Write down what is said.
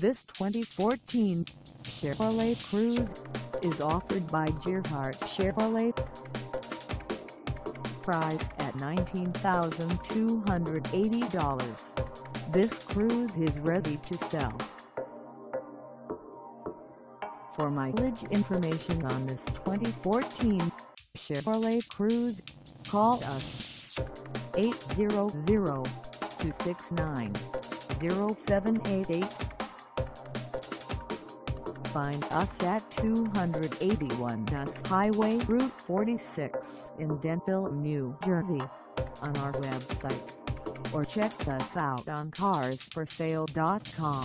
This 2014 Chevrolet Cruze is offered by Gearhart Chevrolet. Price at $19,280. This Cruze is ready to sell. For mileage information on this 2014 Chevrolet Cruze, call us 800-269-0788. Find us at 281 Dusk Highway Route 46 in Denville, New Jersey, on our website, or check us out on carsforsale.com.